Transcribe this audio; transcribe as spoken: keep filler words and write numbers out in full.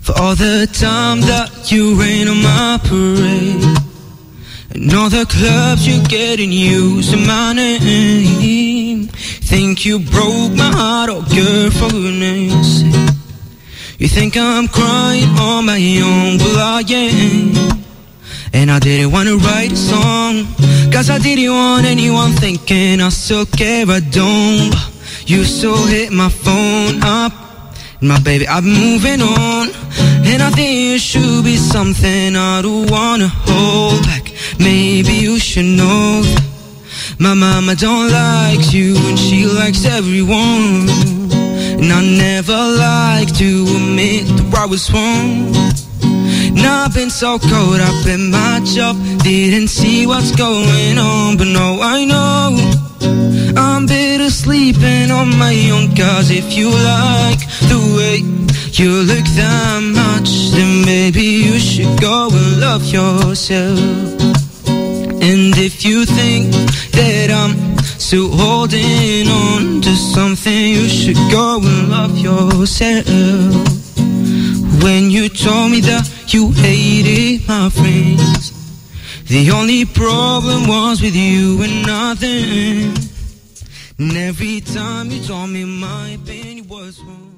for all the time that you rain on my parade, and all the clubs you get in use in my name. Think you broke my heart, oh girl, for goodness sake. You think I'm crying on my own, well I am. And I didn't want to write a song, cause I didn't want anyone thinking I still care, I don't. You still hit my phone up, my baby, I'm moving on. And I think it should be something I don't wanna hold back. Maybe you should know that my mama don't like you and she likes everyone. And I never like to admit that I was wrong. Now I've been so caught up in my job, didn't see what's going on. But now I know I'm better sleeping on my own. Cause if you like the way you look that much, then maybe you should go and love yourself. And if you think that I'm still holding on to something, you should go and love yourself. When you told me that you hated my friends, the only problem was with you and nothing. And every time you told me my opinion was wrong.